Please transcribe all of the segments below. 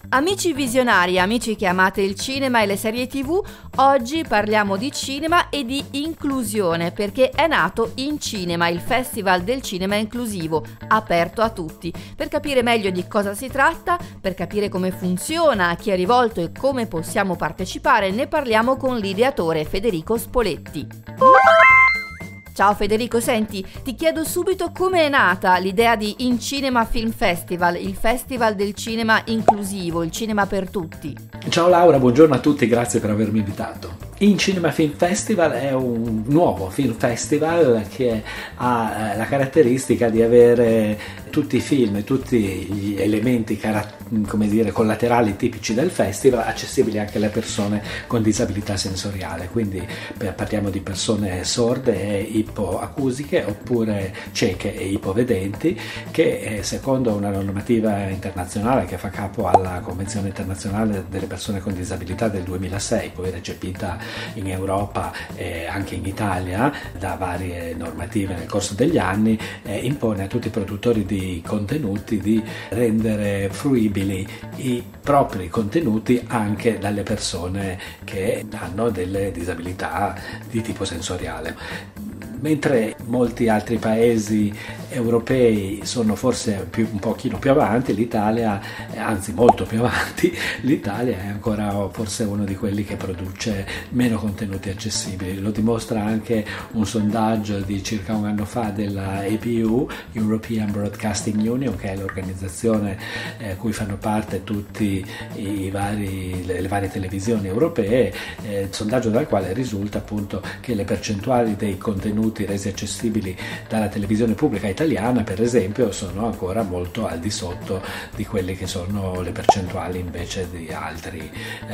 Amici visionari, amici che amate il cinema e le serie TV, oggi parliamo di cinema e di inclusione perché è nato In Cinema, il Festival del Cinema Inclusivo, aperto a tutti. Per capire meglio di cosa si tratta, per capire come funziona, a chi è rivolto e come possiamo partecipare, ne parliamo con l'ideatore Federico Spoletti. Ciao Federico, senti, ti chiedo subito come è nata l'idea di In Cinema Film Festival, il festival del cinema inclusivo, il cinema per tutti. Ciao Laura, buongiorno a tutti, grazie per avermi invitato. In Cinema Film Festival è un nuovo film festival che ha la caratteristica di avere tutti i film, tutti gli elementi collaterali tipici del festival accessibili anche alle persone con disabilità sensoriale, quindi parliamo di persone sorde e ipoacusiche oppure cieche e ipovedenti che secondo una normativa internazionale che fa capo alla Convenzione internazionale delle persone con disabilità del 2006, poi recepita in Europa e anche in Italia da varie normative nel corso degli anni, impone a tutti i produttori di contenuti di rendere fruibili i propri contenuti anche dalle persone che hanno delle disabilità di tipo sensoriale. Mentre molti altri paesi europei sono forse un pochino più avanti, l'Italia, anzi molto più avanti, l'Italia è ancora forse uno di quelli che produce meno contenuti accessibili. Lo dimostra anche un sondaggio di circa un anno fa della EBU, European Broadcasting Union, che è l'organizzazione cui fanno parte tutte le varie televisioni europee, sondaggio dal quale risulta appunto che le percentuali dei contenuti resi accessibili dalla televisione pubblica italiana, per esempio, sono ancora molto al di sotto di quelle che sono le percentuali invece di altri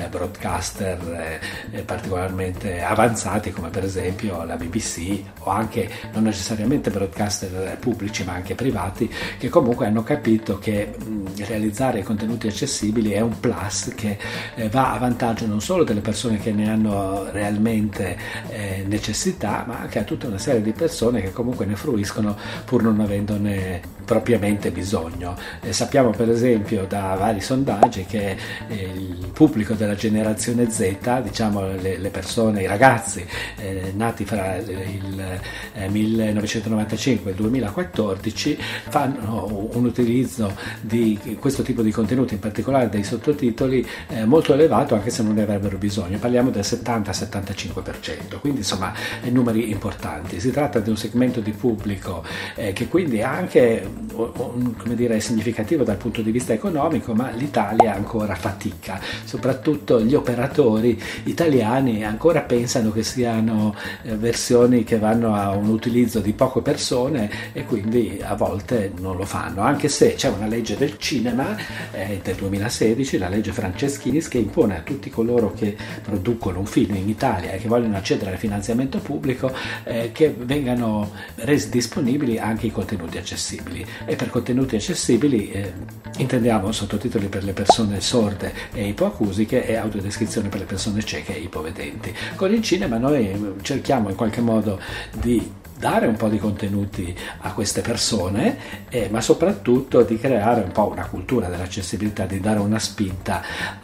broadcaster particolarmente avanzati, come per esempio la BBC o anche non necessariamente broadcaster pubblici ma anche privati, che comunque hanno capito che realizzare contenuti accessibili è un plus che va a vantaggio non solo delle persone che ne hanno realmente necessità, ma anche a tutta una serie di persone che comunque ne fruiscono pur non avendone propriamente bisogno. Sappiamo per esempio da vari sondaggi che il pubblico della generazione Z, diciamo le persone, i ragazzi nati fra il 1995 e il 2014 fanno un utilizzo di questo tipo di contenuti, in particolare dei sottotitoli, molto elevato anche se non ne avrebbero bisogno. Parliamo del 70-75%, quindi insomma numeri importanti. Si tratta di un segmento di pubblico che quindi è anche significativo dal punto di vista economico, ma l'Italia ancora fatica, soprattutto gli operatori italiani ancora pensano che siano versioni che vanno a un utilizzo di poche persone e quindi a volte non lo fanno, anche se c'è una legge del cinema del 2016, la legge Franceschini, che impone a tutti coloro che producono un film in Italia e che vogliono accedere al finanziamento pubblico che vengano resi disponibili anche i contenuti accessibili. E per contenuti accessibili intendiamo sottotitoli per le persone sorde e ipoacusiche e audiodescrizione per le persone cieche e ipovedenti. Con il cinema noi cerchiamo in qualche modo di dare un po' di contenuti a queste persone, ma soprattutto di creare un po' una cultura dell'accessibilità, di dare una spinta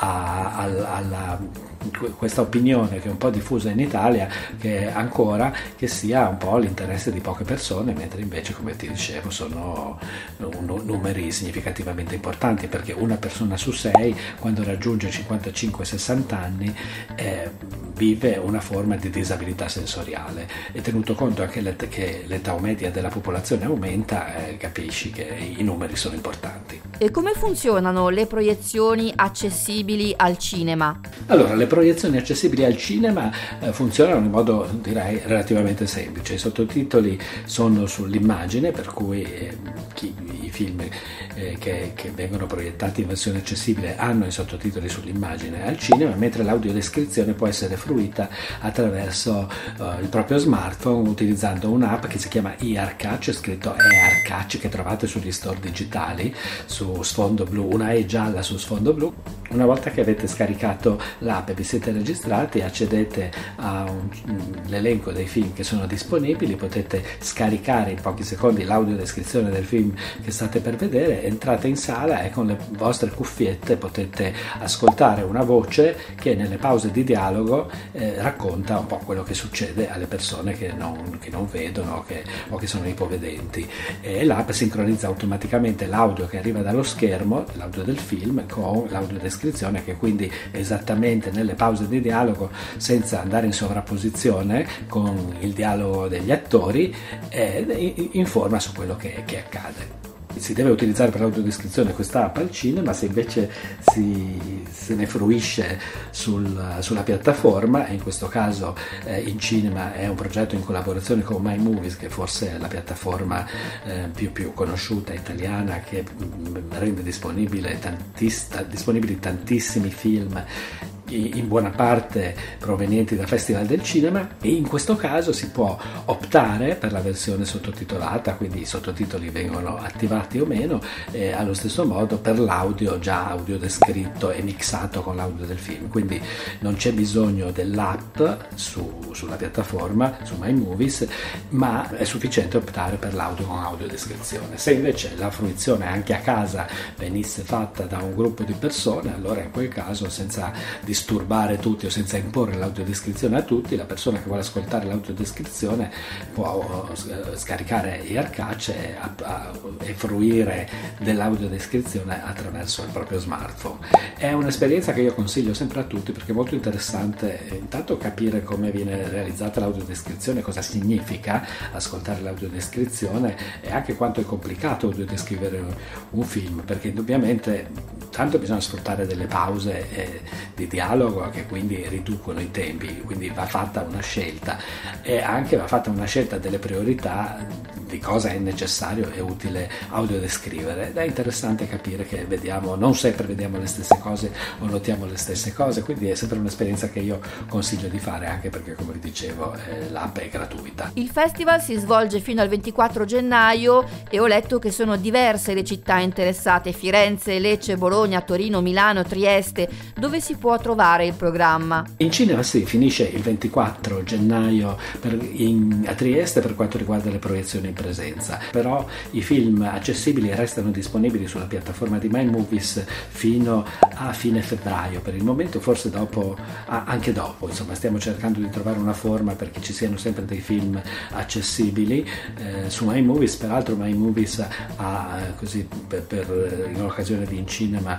alla questa opinione che è un po' diffusa in Italia, che sia un po' l'interesse di poche persone, mentre invece, come ti dicevo, sono numeri significativamente importanti, perché una persona su 6 quando raggiunge 55-60 anni vive una forma di disabilità sensoriale, e tenuto conto anche che l'età media della popolazione aumenta, capisci che i numeri sono importanti. E come funzionano le proiezioni accessibili al cinema? Allora, le proiezioni accessibili al cinema funzionano in modo, direi, relativamente semplice. I sottotitoli sono sull'immagine, per cui i film che vengono proiettati in versione accessibile hanno i sottotitoli sull'immagine al cinema, mentre l'audiodescrizione può essere fruita attraverso il proprio smartphone utilizzando un'app che si chiama eArCatch, scritto eArCatch, che trovate sugli store digitali su sfondo blu, una E gialla su sfondo blu, Una volta che avete scaricato l'app e vi siete registrati, accedete all'elenco dei film che sono disponibili, potete scaricare in pochi secondi l'audiodescrizione del film che state per vedere, entrate in sala e con le vostre cuffiette potete ascoltare una voce che nelle pause di dialogo racconta un po' quello che succede alle persone che non vedono o che sono ipovedenti, e l'app sincronizza automaticamente l'audio che arriva dallo schermo, l'audio del film, con l'audiodescrizione, che quindi esattamente nelle pause di dialogo, senza andare in sovrapposizione con il dialogo degli attori, informa su quello che accade. Si deve utilizzare per l'audiodescrizione questa app al cinema. Se invece se ne fruisce sulla piattaforma, e in questo caso in cinema è un progetto in collaborazione con My Movies, che forse è la piattaforma più conosciuta italiana, che rende disponibili tantissimi film, in buona parte provenienti da festival del cinema, e in questo caso si può optare per la versione sottotitolata, quindi i sottotitoli vengono attivati o meno, e allo stesso modo per l'audio già audiodescritto e mixato con l'audio del film, quindi non c'è bisogno dell'app sulla piattaforma, su My Movies, ma è sufficiente optare per l'audio con audiodescrizione. Se invece la fruizione anche a casa venisse fatta da un gruppo di persone, allora in quel caso, senza disturbare tutti o senza imporre l'audiodescrizione a tutti, la persona che vuole ascoltare l'audiodescrizione può scaricare AirCatch e fruire dell'audiodescrizione attraverso il proprio smartphone. È un'esperienza che io consiglio sempre a tutti, perché è molto interessante intanto capire come viene realizzata l'audiodescrizione, cosa significa ascoltare l'audiodescrizione, e anche quanto è complicato audiodescrivere un film, perché indubbiamente tanto bisogna sfruttare delle pause di dialogo che quindi riducono i tempi, quindi va fatta una scelta, e anche va fatta una scelta delle priorità di cosa è necessario e utile audiodescrivere, ed è interessante capire che non sempre vediamo le stesse cose o notiamo le stesse cose, quindi è sempre un'esperienza che io consiglio di fare, anche perché, come vi dicevo, l'app è gratuita. Il festival si svolge fino al 24 gennaio e ho letto che sono diverse le città interessate: Firenze, Lecce, Bologna, Torino, Milano, Trieste. Dove si può trovare il programma? In cinema finisce il 24 gennaio a Trieste per quanto riguarda le proiezioni in presenza, però i film accessibili restano disponibili sulla piattaforma di My Movies fino a fine febbraio per il momento, forse anche dopo, insomma stiamo cercando di trovare una forma perché ci siano sempre dei film accessibili su My Movies. Peraltro My Movies così in occasione di In Cinema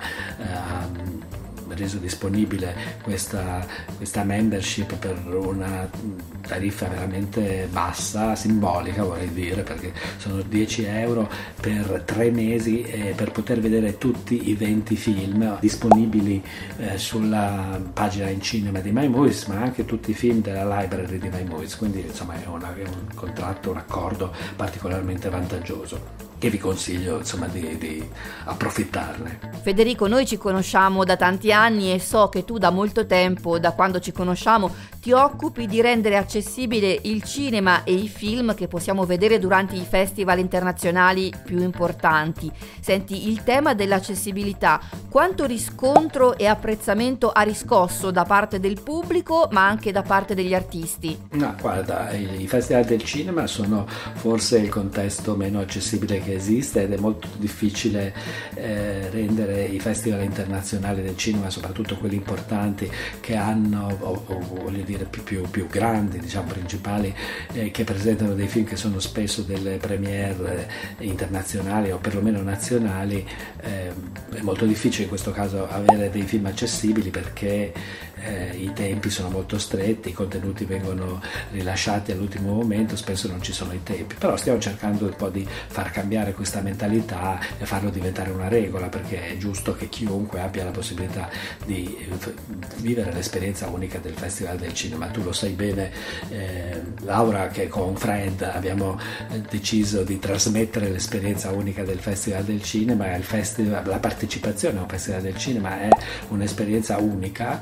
reso disponibile questa membership per una tariffa veramente bassa, simbolica vorrei dire, perché sono 10 euro per 3 mesi per poter vedere tutti i 20 film disponibili sulla pagina In Cinema di My Movies, ma anche tutti i film della library di My Movies, quindi insomma è un contratto, un accordo particolarmente vantaggioso, che vi consiglio insomma di approfittarne. Federico, noi ci conosciamo da tanti anni e so che tu da molto tempo, da quando ci conosciamo, ti occupi di rendere accessibile il cinema e i film che possiamo vedere durante i festival internazionali più importanti. Senti, il tema dell'accessibilità, quanto riscontro e apprezzamento ha riscosso da parte del pubblico ma anche da parte degli artisti? No, guarda, i festival del cinema sono forse il contesto meno accessibile che esiste, ed è molto difficile rendere i festival internazionali del cinema, soprattutto quelli importanti che hanno voglio dire più grandi, diciamo principali, che presentano dei film che sono spesso delle premiere internazionali o perlomeno nazionali. È molto difficile in questo caso avere dei film accessibili perché i tempi sono molto stretti, i contenuti vengono rilasciati all'ultimo momento, spesso non ci sono i tempi, però stiamo cercando un po' di far cambiare questa mentalità e farlo diventare una regola, perché è giusto che chiunque abbia la possibilità di vivere l'esperienza unica del Festival del Cinema. Tu lo sai bene, Laura, che con Fred abbiamo deciso di trasmettere l'esperienza unica del Festival del Cinema, e la partecipazione a un Festival del Cinema è un'esperienza unica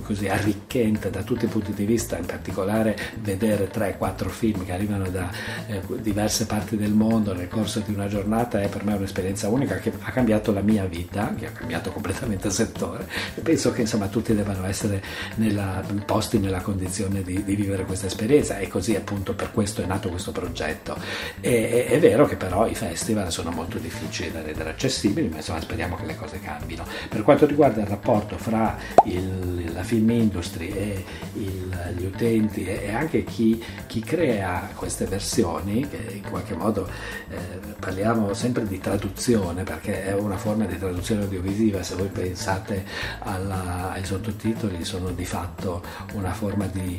così arricchente da tutti i punti di vista, in particolare vedere 3-4 film che arrivano da diverse parti del mondo nel corso di una giornata è per me un'esperienza unica che ha cambiato la mia vita, che ha cambiato completamente il settore, e penso che insomma tutti debbano essere posti nella condizione di vivere questa esperienza, e così appunto per questo è nato questo progetto. È vero che però i festival sono molto difficili da rendere accessibili, ma insomma speriamo che le cose cambino. Per quanto riguarda il rapporto fra la film industry e gli utenti e anche chi crea queste versioni, che in qualche modo parliamo sempre di traduzione perché è una forma di traduzione audiovisiva, se voi pensate ai sottotitoli sono di fatto una forma di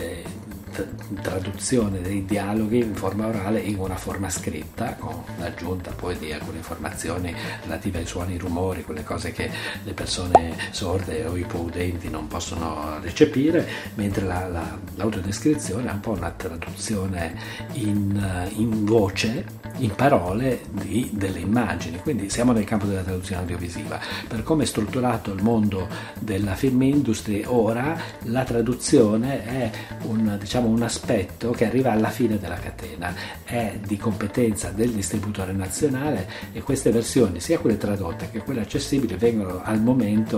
traduzione dei dialoghi in forma orale in una forma scritta, con l'aggiunta poi di alcune informazioni relative ai suoni, ai rumori, quelle cose che le persone sorde o ipoudenti non possono recepire, mentre l'audioddescrizione è un po' una traduzione in voce, in parole delle immagini, quindi siamo nel campo della traduzione audiovisiva. Per come è strutturato il mondo della film industry ora, la traduzione è un aspetto che arriva alla fine della catena, è di competenza del distributore nazionale, e queste versioni, sia quelle tradotte che quelle accessibili, vengono al momento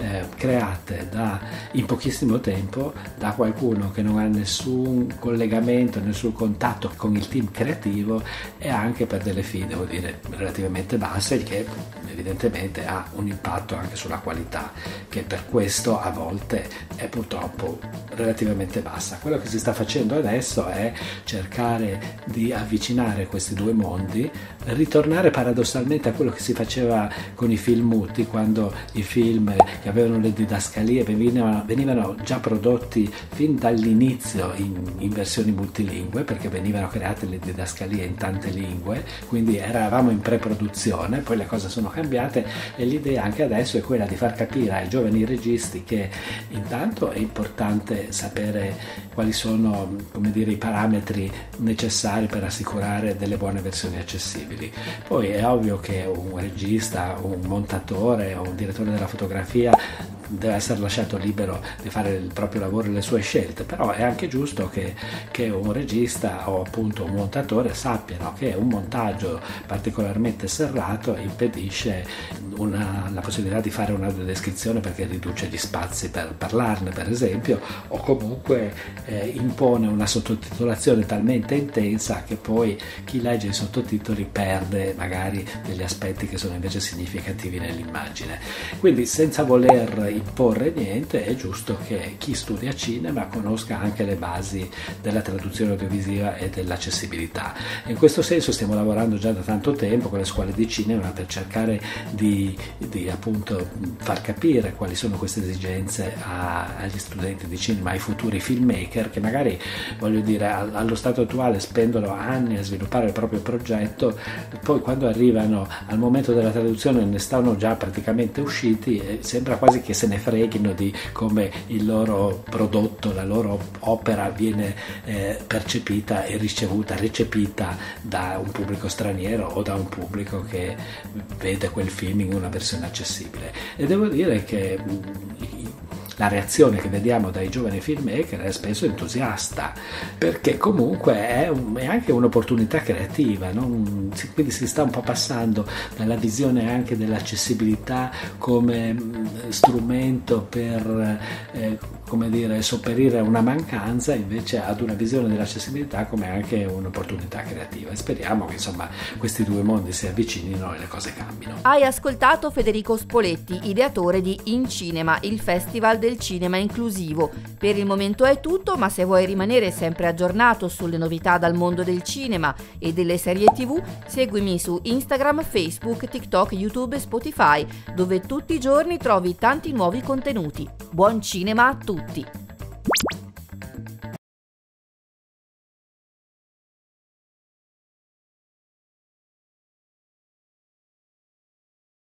create in pochissimo tempo da qualcuno che non ha nessun collegamento, nessun contatto con il team creativo, e anche per delle fee, devo dire, relativamente basse, il che evidentemente ha un impatto anche sulla qualità, che per questo a volte è purtroppo relativamente bassa. Quello che si sta facendo adesso è cercare di avvicinare questi due mondi, ritornare paradossalmente a quello che si faceva con i film muti, quando i film che avevano le didascalie venivano già prodotti fin dall'inizio in versioni multilingue, perché venivano create le didascalie in tante lingue, quindi eravamo in pre-produzione, poi le cose sono cambiate e l'idea anche adesso è quella di far capire ai giovani registi che intanto è importante sapere quali sono, come dire, i parametri necessari per assicurare delle buone versioni accessibili. Poi è ovvio che un regista, un montatore o un direttore della fotografia deve essere lasciato libero di fare il proprio lavoro e le sue scelte, però è anche giusto che un regista o appunto un montatore sappiano che un montaggio particolarmente serrato impedisce la possibilità di fare un'audiodescrizione, perché riduce gli spazi per parlarne, per esempio, o comunque impone una sottotitolazione talmente intensa che poi chi legge i sottotitoli perde magari degli aspetti che sono invece significativi nell'immagine. Quindi, senza voler imporre niente, è giusto che chi studia cinema conosca anche le basi della traduzione audiovisiva e dell'accessibilità. In questo senso stiamo lavorando già da tanto tempo con le scuole di cinema per cercare di appunto far capire quali sono queste esigenze agli studenti di cinema, ai futuri filmmaker, che magari, voglio dire, allo stato attuale spendono anni a sviluppare il proprio progetto, poi quando arrivano al momento della traduzione ne stanno già praticamente usciti e sembra quasi che se ne freghino di come il loro prodotto, la loro opera viene percepita e recepita da un pubblico straniero o da un pubblico che vede quel film in una versione accessibile. E devo dire che la reazione che vediamo dai giovani filmmaker è spesso entusiasta, perché comunque è anche un'opportunità creativa, no? Quindi si sta un po' passando dalla visione anche dell'accessibilità come strumento per come dire, sopperire a una mancanza, invece ad una visione dell'accessibilità come anche un'opportunità creativa, e speriamo che insomma questi due mondi si avvicinino e le cose cambino. Hai ascoltato Federico Spoletti, ideatore di In Cinema, il festival del cinema inclusivo. Per il momento è tutto, ma se vuoi rimanere sempre aggiornato sulle novità dal mondo del cinema e delle serie TV, seguimi su Instagram, Facebook, TikTok, YouTube e Spotify, dove tutti i giorni trovi tanti nuovi contenuti. Buon cinema a tutti!